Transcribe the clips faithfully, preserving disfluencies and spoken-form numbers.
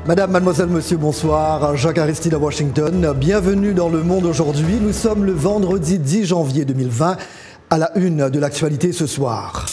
Madame, mademoiselle, monsieur, bonsoir. Jacques Aristide à Washington. Bienvenue dans Le Monde aujourd'hui. Nous sommes le vendredi dix janvier deux mille vingt. À la une de l'actualité ce soir.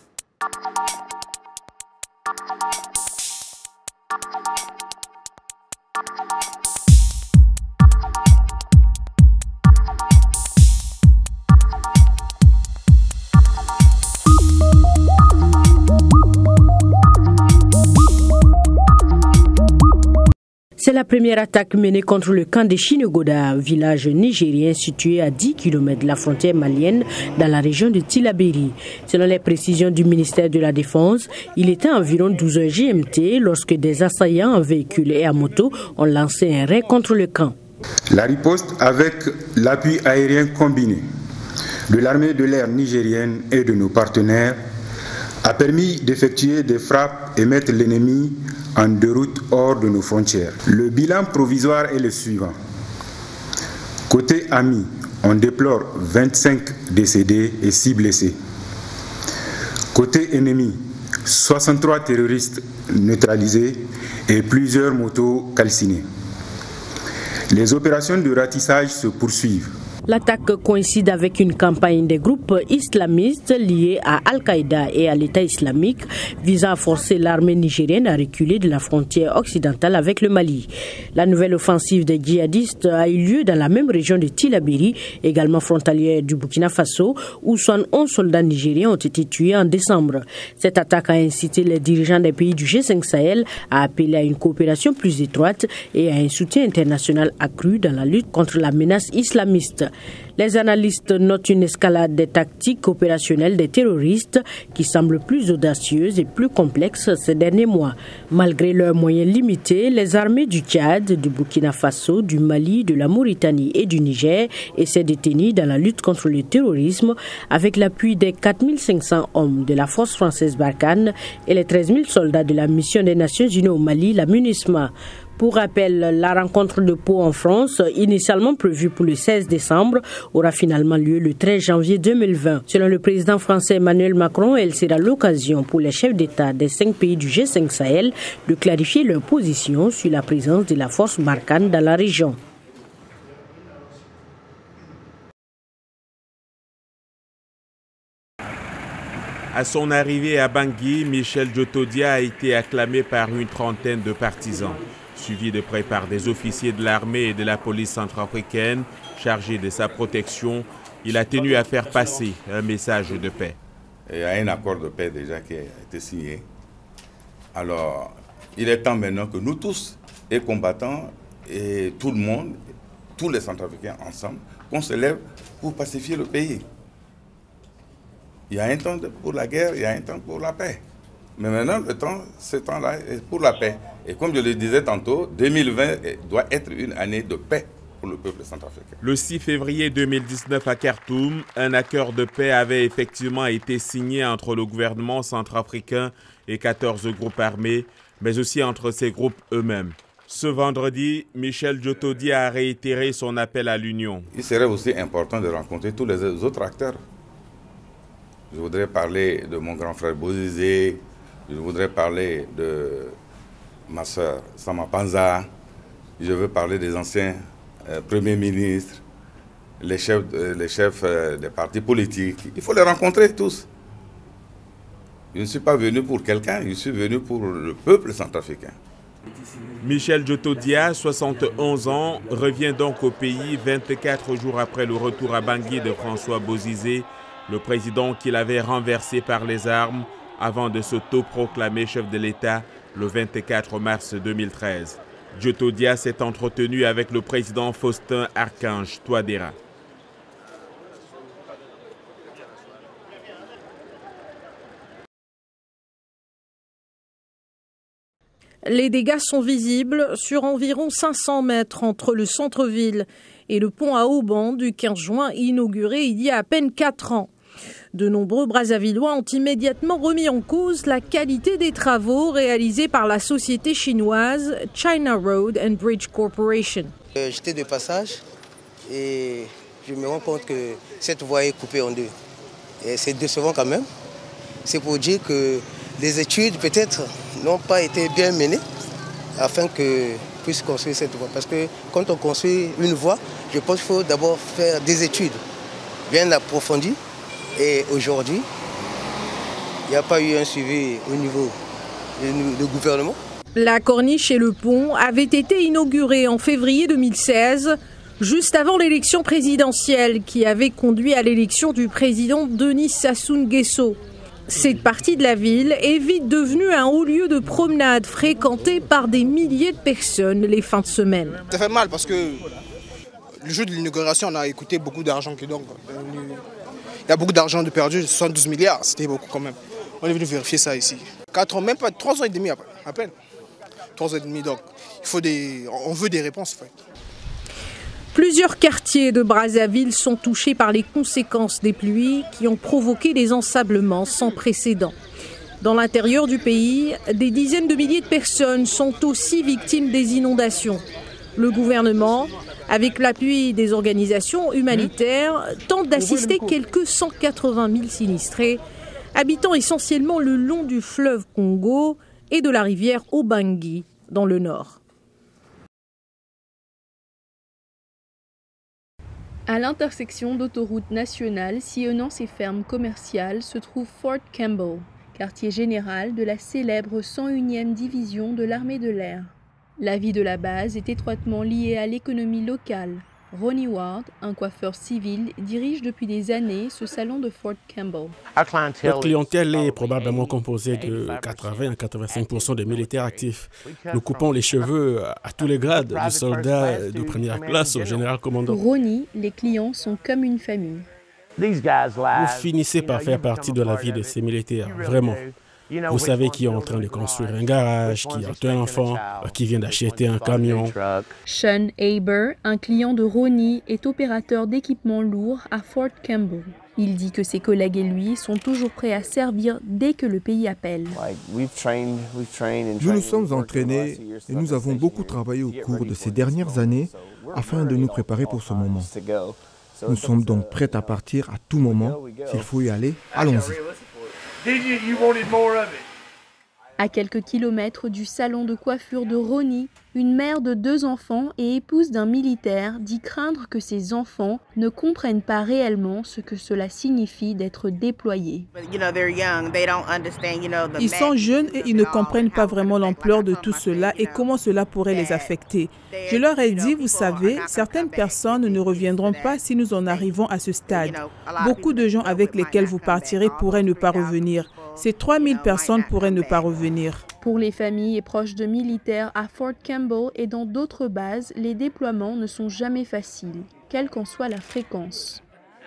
C'est la première attaque menée contre le camp de Chinogoda, village nigérien situé à dix kilomètres de la frontière malienne dans la région de Tillabéri. Selon les précisions du ministère de la Défense, il était environ douze heures G M T lorsque des assaillants en véhicule et à moto ont lancé un raid contre le camp. La riposte avec l'appui aérien combiné de l'armée de l'air nigérienne et de nos partenaires a permis d'effectuer des frappes et mettre l'ennemi en déroute hors de nos frontières. Le bilan provisoire est le suivant. Côté ami, on déplore vingt-cinq décédés et six blessés. Côté ennemi, soixante-trois terroristes neutralisés et plusieurs motos calcinées. Les opérations de ratissage se poursuivent. L'attaque coïncide avec une campagne des groupes islamistes liés à Al-Qaïda et à l'État islamique visant à forcer l'armée nigérienne à reculer de la frontière occidentale avec le Mali. La nouvelle offensive des djihadistes a eu lieu dans la même région de Tillabéri, également frontalière du Burkina Faso, où soixante-onze soldats nigériens ont été tués en décembre. Cette attaque a incité les dirigeants des pays du G cinq Sahel à appeler à une coopération plus étroite et à un soutien international accru dans la lutte contre la menace islamiste. Les analystes notent une escalade des tactiques opérationnelles des terroristes qui semblent plus audacieuses et plus complexes ces derniers mois. Malgré leurs moyens limités, les armées du Tchad, du Burkina Faso, du Mali, de la Mauritanie et du Niger essaient de tenir dans la lutte contre le terrorisme avec l'appui des quatre mille cinq cents hommes de la force française Barkhane et les treize mille soldats de la mission des Nations Unies au Mali, la MINUSMA. Pour rappel, la rencontre de Pau en France, initialement prévue pour le seize décembre, aura finalement lieu le treize janvier deux mille vingt. Selon le président français Emmanuel Macron, elle sera l'occasion pour les chefs d'État des cinq pays du G cinq Sahel de clarifier leur position sur la présence de la force Barkhane dans la région. À son arrivée à Bangui, Michel Djotodia a été acclamé par une trentaine de partisans, suivi de près par des officiers de l'armée et de la police centrafricaine chargés de sa protection. Il a tenu à faire passer un message de paix. Il y a un accord de paix déjà qui a été signé. Alors, il est temps maintenant que nous tous, et combattants, et tout le monde, tous les Centrafricains ensemble, qu'on se lève pour pacifier le pays. Il y a un temps pour la guerre, il y a un temps pour la paix. Mais maintenant, le temps, ce temps-là est pour la paix. Et comme je le disais tantôt, deux mille vingt doit être une année de paix pour le peuple centrafricain. Le six février deux mille dix-neuf à Khartoum, un accord de paix avait effectivement été signé entre le gouvernement centrafricain et quatorze groupes armés, mais aussi entre ces groupes eux-mêmes. Ce vendredi, Michel Djotodia a réitéré son appel à l'union. Il serait aussi important de rencontrer tous les autres acteurs. Je voudrais parler de mon grand frère Bozizé, je voudrais parler de ma soeur Sama Panza, je veux parler des anciens euh, premiers ministres, les chefs, euh, les chefs euh, des partis politiques. Il faut les rencontrer tous. Je ne suis pas venu pour quelqu'un, je suis venu pour le peuple centrafricain. Michel Djotodia, soixante et onze ans, revient donc au pays vingt-quatre jours après le retour à Bangui de François Bozizé, le président qu'il avait renversé par les armes avant de s'auto-proclamer chef de l'État le vingt-quatre mars deux mille treize. Djotodia s'est entretenu avec le président Faustin Archange Touadéra. Les dégâts sont visibles sur environ cinq cents mètres entre le centre-ville et le pont à Auban du quinze juin inauguré il y a à peine quatre ans. De nombreux Brazzavillois ont immédiatement remis en cause la qualité des travaux réalisés par la société chinoise China Road and Bridge Corporation. Euh, J'étais de passage et je me rends compte que cette voie est coupée en deux. C'est décevant quand même. C'est pour dire que les études peut-être n'ont pas été bien menées afin que puisse construire cette voie. Parce que quand on construit une voie, je pense qu'il faut d'abord faire des études bien approfondies. Et aujourd'hui, il n'y a pas eu un suivi au niveau du gouvernement. La corniche et le pont avaient été inaugurés en février deux mille seize, juste avant l'élection présidentielle qui avait conduit à l'élection du président Denis Sassou Nguesso. Cette partie de la ville est vite devenue un haut lieu de promenade fréquenté par des milliers de personnes les fins de semaine. Ça fait mal parce que le jour de l'inauguration, on a écouté beaucoup d'argent qui donc. Il y a beaucoup d'argent de perdu, soixante-douze milliards, c'était beaucoup quand même. On est venu vérifier ça ici. Quatre ans, même pas trois ans et demi à peine. Trois ans et demi, donc il faut des, on veut des réponses. En fait. Plusieurs quartiers de Brazzaville sont touchés par les conséquences des pluies qui ont provoqué des ensablements sans précédent. Dans l'intérieur du pays, des dizaines de milliers de personnes sont aussi victimes des inondations. Le gouvernement, avec l'appui des organisations humanitaires, tente d'assister quelques cent quatre-vingt mille sinistrés, habitant essentiellement le long du fleuve Congo et de la rivière Obangi dans le nord. À l'intersection d'autoroutes nationales sillonnant ces fermes commerciales se trouve Fort Campbell, quartier général de la célèbre cent unième division de l'armée de l'air. La vie de la base est étroitement liée à l'économie locale. Ronnie Ward, un coiffeur civil, dirige depuis des années ce salon de Fort Campbell. Notre clientèle est probablement composée de quatre-vingts à quatre-vingt-cinq pour cent de militaires actifs. Nous coupons les cheveux à tous les grades, du soldat de première classe au général commandant. Pour Ronnie, les clients sont comme une famille. Vous finissez par faire partie de la vie de ces militaires, vraiment. Vous savez qui est en train de construire un garage, qui a un enfant, qui vient d'acheter un camion. Sean Aber, un client de Ronnie, est opérateur d'équipements lourds à Fort Campbell. Il dit que ses collègues et lui sont toujours prêts à servir dès que le pays appelle. Nous nous sommes entraînés et nous avons beaucoup travaillé au cours de ces dernières années afin de nous préparer pour ce moment. Nous sommes donc prêts à partir à tout moment. S'il faut y aller, allons-y. À quelques kilomètres du salon de coiffure de Ronnie, une mère de deux enfants et épouse d'un militaire dit craindre que ses enfants ne comprennent pas réellement ce que cela signifie d'être déployés. Ils sont jeunes et ils ne comprennent pas vraiment l'ampleur de tout cela et comment cela pourrait les affecter. Je leur ai dit, vous savez, certaines personnes ne reviendront pas si nous en arrivons à ce stade. Beaucoup de gens avec lesquels vous partirez pourraient ne pas revenir. Ces trois mille personnes pourraient ne pas revenir. Pour les familles et proches de militaires à Fort Campbell et dans d'autres bases, les déploiements ne sont jamais faciles, quelle qu'en soit la fréquence.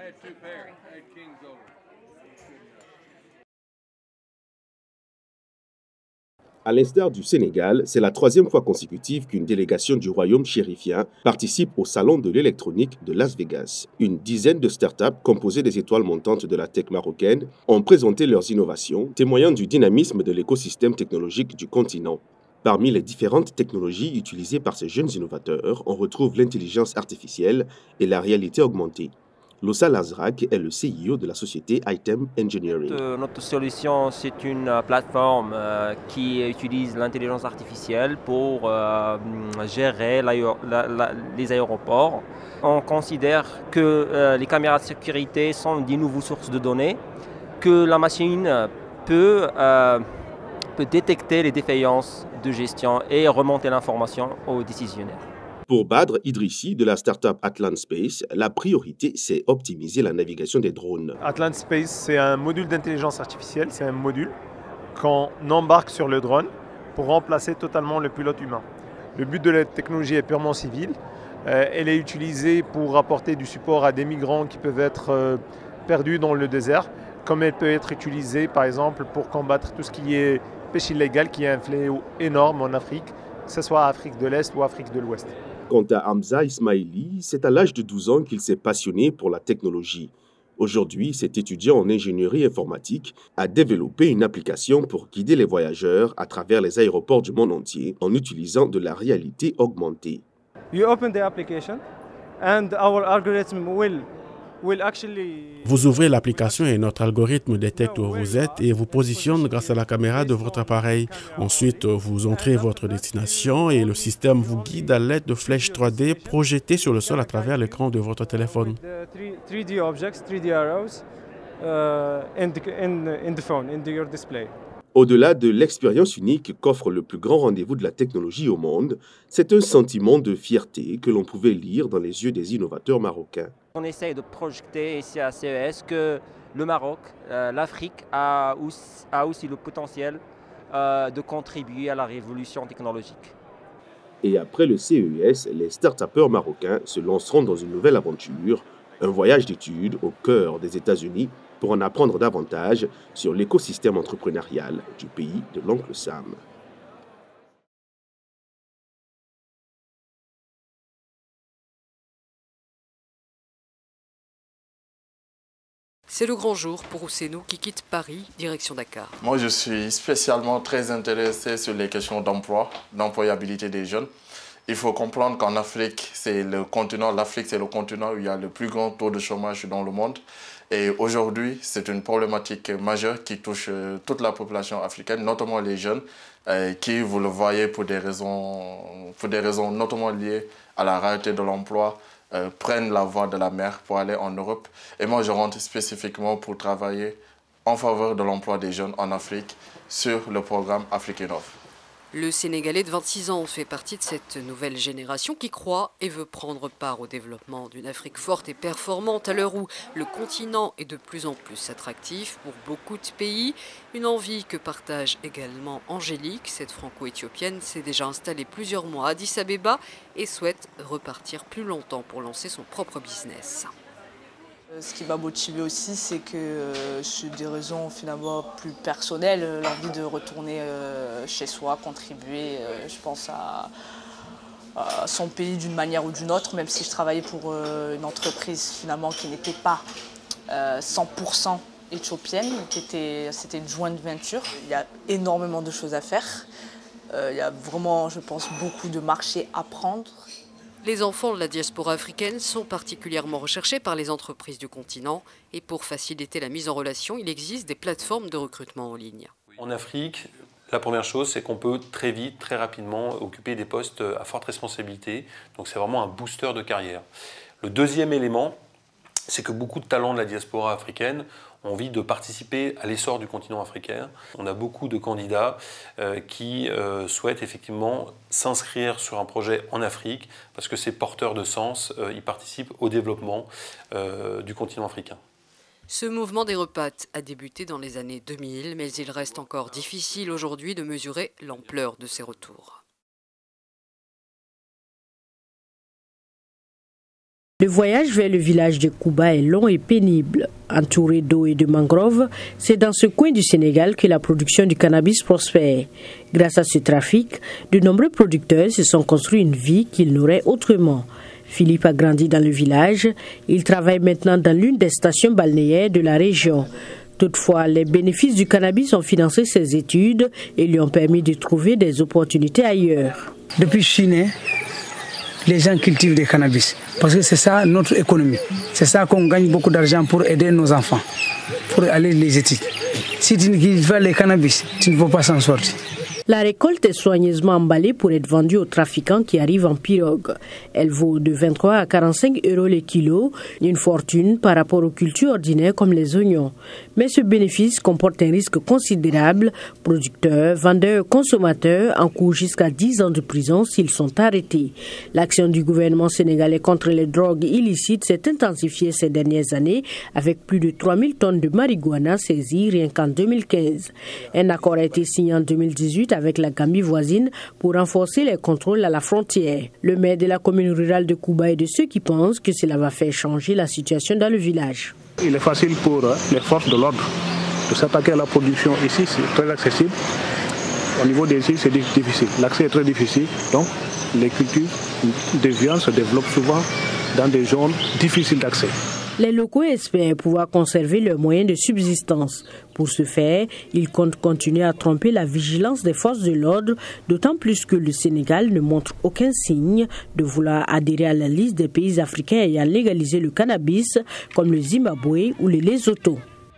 À l'instar du Sénégal, c'est la troisième fois consécutive qu'une délégation du royaume chérifien participe au Salon de l'électronique de Las Vegas. Une dizaine de startups composées des étoiles montantes de la tech marocaine ont présenté leurs innovations, témoignant du dynamisme de l'écosystème technologique du continent. Parmi les différentes technologies utilisées par ces jeunes innovateurs, on retrouve l'intelligence artificielle et la réalité augmentée. Loussa Lazrak est le C I O de la société Item Engineering. Euh, notre solution, c'est une euh, plateforme euh, qui utilise l'intelligence artificielle pour euh, gérer la, la, les aéroports. On considère que euh, les caméras de sécurité sont des nouvelles sources de données, que la machine peut, euh, peut détecter les défaillances de gestion et remonter l'information aux décisionnaires. Pour Badr Idrissi de la start-up Atlant Space, la priorité, c'est optimiser la navigation des drones. Atlant Space, c'est un module d'intelligence artificielle, c'est un module qu'on embarque sur le drone pour remplacer totalement le pilote humain. Le but de la technologie est purement civil. Euh, elle est utilisée pour apporter du support à des migrants qui peuvent être euh, perdus dans le désert, comme elle peut être utilisée par exemple pour combattre tout ce qui est pêche illégale, qui est un fléau énorme en Afrique, que ce soit Afrique de l'Est ou Afrique de l'Ouest. Quant à Hamza Ismaili, c'est à l'âge de douze ans qu'il s'est passionné pour la technologie. Aujourd'hui, cet étudiant en ingénierie informatique a développé une application pour guider les voyageurs à travers les aéroports du monde entier en utilisant de la réalité augmentée. You open the application and our algorithm will Vous ouvrez l'application et notre algorithme détecte où vous êtes et vous positionne grâce à la caméra de votre appareil. Ensuite, vous entrez votre destination et le système vous guide à l'aide de flèches trois D projetées sur le sol à travers l'écran de votre téléphone. Au-delà de l'expérience unique qu'offre le plus grand rendez-vous de la technologie au monde, c'est un sentiment de fierté que l'on pouvait lire dans les yeux des innovateurs marocains. On essaye de projeter ici à C E S que le Maroc, euh, l'Afrique a aussi, a aussi le potentiel euh, de contribuer à la révolution technologique. Et après le C E S, les start-upers marocains se lanceront dans une nouvelle aventure, un voyage d'études au cœur des États-Unis pour en apprendre davantage sur l'écosystème entrepreneurial du pays de l'oncle Sam. C'est le grand jour pour Ousseynou qui quitte Paris, direction Dakar. Moi, je suis spécialement très intéressé sur les questions d'emploi, d'employabilité des jeunes. Il faut comprendre qu'en Afrique, c'est le continent, l'Afrique, c'est le continent où il y a le plus grand taux de chômage dans le monde. Et aujourd'hui, c'est une problématique majeure qui touche toute la population africaine, notamment les jeunes, euh, qui, vous le voyez, pour des raisons, pour des raisons notamment liées à la rareté de l'emploi, euh, prennent la voie de la mer pour aller en Europe. Et moi, je rentre spécifiquement pour travailler en faveur de l'emploi des jeunes en Afrique sur le programme Afrique Innove. Le Sénégalais de vingt-six ans fait partie de cette nouvelle génération qui croit et veut prendre part au développement d'une Afrique forte et performante à l'heure où le continent est de plus en plus attractif pour beaucoup de pays. Une envie que partage également Angélique. Cette franco-éthiopienne s'est déjà installée plusieurs mois à Addis Abeba et souhaite repartir plus longtemps pour lancer son propre business. Ce qui m'a motivée aussi, c'est que euh, c'est des raisons finalement plus personnelles, l'envie de retourner euh, chez soi, contribuer, euh, je pense, à, à son pays d'une manière ou d'une autre, même si je travaillais pour euh, une entreprise finalement qui n'était pas euh, cent pour cent éthiopienne, qui était, c'était une joint venture. Il y a énormément de choses à faire. Euh, il y a vraiment, je pense, beaucoup de marchés à prendre. Les enfants de la diaspora africaine sont particulièrement recherchés par les entreprises du continent et pour faciliter la mise en relation, il existe des plateformes de recrutement en ligne. En Afrique, la première chose, c'est qu'on peut très vite, très rapidement occuper des postes à forte responsabilité. Donc c'est vraiment un booster de carrière. Le deuxième élément, c'est que beaucoup de talents de la diaspora africaine ont envie de participer à l'essor du continent africain. On a beaucoup de candidats euh, qui euh, souhaitent effectivement s'inscrire sur un projet en Afrique parce que c'est porteur de sens, euh, ils participent au développement euh, du continent africain. Ce mouvement des repates a débuté dans les années deux mille, mais il reste encore difficile aujourd'hui de mesurer l'ampleur de ces retours. Le voyage vers le village de Kouba est long et pénible. Entouré d'eau et de mangroves, c'est dans ce coin du Sénégal que la production du cannabis prospère. Grâce à ce trafic, de nombreux producteurs se sont construits une vie qu'ils n'auraient autrement. Philippe a grandi dans le village. Il travaille maintenant dans l'une des stations balnéaires de la région. Toutefois, les bénéfices du cannabis ont financé ses études et lui ont permis de trouver des opportunités ailleurs. Depuis que je suis né, les gens cultivent du cannabis parce que c'est ça notre économie. C'est ça qu'on gagne beaucoup d'argent pour aider nos enfants, pour aller les études. Si tu ne cultives pas le cannabis, tu ne peux pas s'en sortir. La récolte est soigneusement emballée pour être vendue aux trafiquants qui arrivent en pirogue. Elle vaut de vingt-trois à quarante-cinq euros le kilo, une fortune par rapport aux cultures ordinaires comme les oignons. Mais ce bénéfice comporte un risque considérable. Producteurs, vendeurs, consommateurs encourent jusqu'à dix ans de prison s'ils sont arrêtés. L'action du gouvernement sénégalais contre les drogues illicites s'est intensifiée ces dernières années avec plus de trois mille tonnes de marijuana saisies rien qu'en deux mille quinze. Un accord a été signé en deux mille dix-huit avec la Gambie voisine pour renforcer les contrôles à la frontière. Le maire de la commune rurale de Kouba est de ceux qui pensent que cela va faire changer la situation dans le village. Il est facile pour les forces de l'ordre de s'attaquer à la production ici, c'est très accessible. Au niveau des îles, c'est difficile. L'accès est très difficile, donc les cultures de viande se développent souvent dans des zones difficiles d'accès. Les locaux espèrent pouvoir conserver leurs moyens de subsistance. Pour ce faire, ils comptent continuer à tromper la vigilance des forces de l'ordre, d'autant plus que le Sénégal ne montre aucun signe de vouloir adhérer à la liste des pays africains ayant légalisé le cannabis, comme le Zimbabwe ou le Lesotho.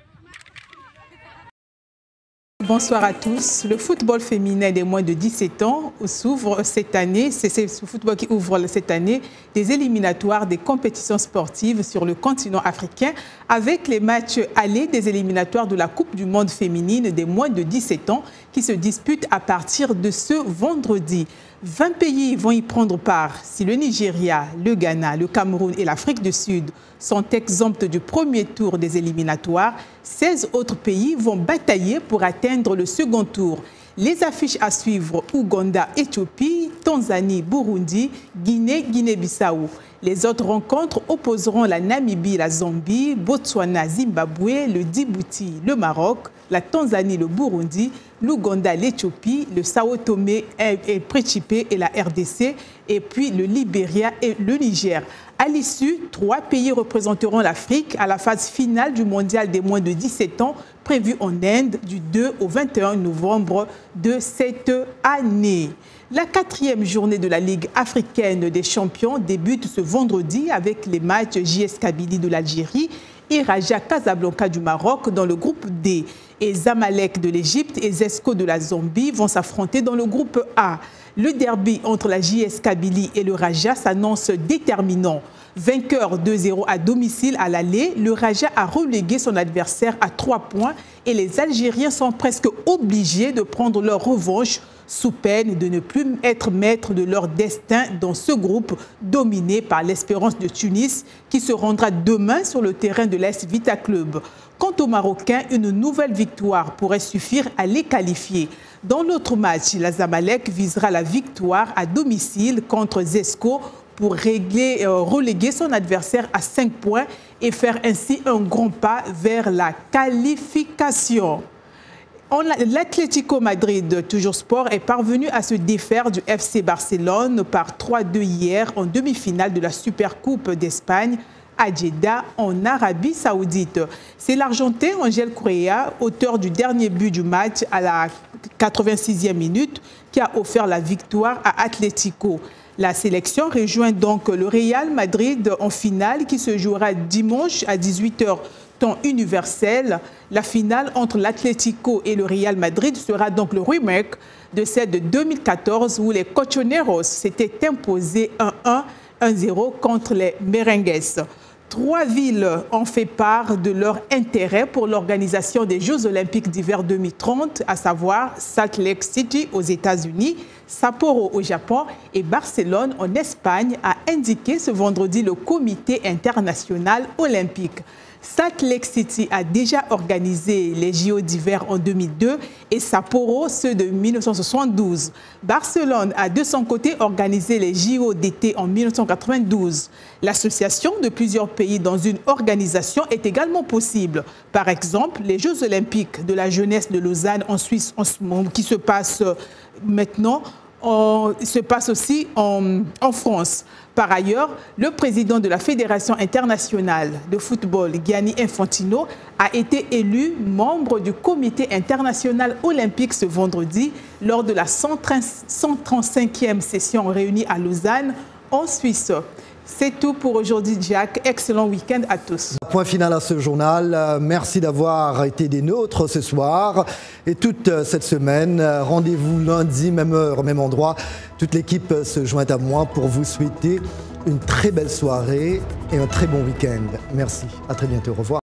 Bonsoir à tous. Le football féminin des moins de dix-sept ans s'ouvre cette année. C'est ce football qui ouvre cette année des éliminatoires des compétitions sportives sur le continent africain avec les matchs allés des éliminatoires de la Coupe du monde féminine des moins de dix-sept ans qui se disputent à partir de ce vendredi. vingt pays vont y prendre part. Si le Nigeria, le Ghana, le Cameroun et l'Afrique du Sud sont exempts du premier tour des éliminatoires, seize autres pays vont batailler pour atteindre le second tour. Les affiches à suivre: Ouganda, Éthiopie, Tanzanie, Burundi, Guinée, Guinée-Bissau. Les autres rencontres opposeront la Namibie, la Zambie, Botswana, Zimbabwe, le Djibouti, le Maroc, la Tanzanie, le Burundi, l'Ouganda, l'Éthiopie, le Sao Tomé et Principe et la R D C, et puis le Libéria et le Niger. À l'issue, trois pays représenteront l'Afrique à la phase finale du mondial des moins de dix-sept ans, prévu en Inde du deux au vingt et un novembre de cette année. La quatrième journée de la Ligue africaine des champions débute ce vendredi avec les matchs J S Kabylie de l'Algérie et Raja Casablanca du Maroc dans le groupe D. Et Zamalek de l'Égypte et Zesco de la Zambie vont s'affronter dans le groupe A. Le derby entre la J S Kabylie et le Raja s'annonce déterminant. Vainqueur deux zéro à domicile à l'aller, le Raja a relégué son adversaire à trois points et les Algériens sont presque obligés de prendre leur revanche sous peine de ne plus être maîtres de leur destin dans ce groupe dominé par l'Espérance de Tunis qui se rendra demain sur le terrain de l'A S Vita Club. Quant aux Marocains, une nouvelle victoire pourrait suffire à les qualifier. Dans l'autre match, la Zamalek visera la victoire à domicile contre Zesco pour régler, euh, reléguer son adversaire à cinq points et faire ainsi un grand pas vers la qualification. L'Atlético Madrid, toujours sport, est parvenu à se défaire du F C Barcelone par trois deux hier en demi-finale de la Supercoupe d'Espagne à Jeddah en Arabie Saoudite. C'est l'Argentin Angel Correa, auteur du dernier but du match à la quatre-vingt-sixième minute, qui a offert la victoire à Atlético. La sélection rejoint donc le Real Madrid en finale qui se jouera dimanche à dix-huit heures temps universel. La finale entre l'Atlético et le Real Madrid sera donc le remake de celle de deux mille quatorze où les Cochoneros s'étaient imposés un un, un zéro contre les Merengues. Trois villes ont fait part de leur intérêt pour l'organisation des Jeux olympiques d'hiver deux mille trente, à savoir Salt Lake City aux États-Unis, Sapporo au Japon et Barcelone en Espagne, a indiqué ce vendredi le Comité international olympique. Salt Lake City a déjà organisé les J O d'hiver en deux mille deux et Sapporo ceux de mille neuf cent soixante-douze. Barcelone a de son côté organisé les J O d'été en mille neuf cent quatre-vingt-douze. L'association de plusieurs pays dans une organisation est également possible. Par exemple, les Jeux olympiques de la jeunesse de Lausanne en Suisse en ce moment, qui se passent maintenant, en, se passe aussi en, en France. Par ailleurs, le président de la Fédération internationale de football, Gianni Infantino, a été élu membre du Comité international olympique ce vendredi lors de la cent trente-cinquième session réunie à Lausanne, en Suisse. C'est tout pour aujourd'hui, Jack. Excellent week-end à tous. Point final à ce journal. Merci d'avoir été des nôtres ce soir et toute cette semaine. Rendez-vous lundi, même heure, même endroit. Toute l'équipe se joint à moi pour vous souhaiter une très belle soirée et un très bon week-end. Merci. À très bientôt. Au revoir.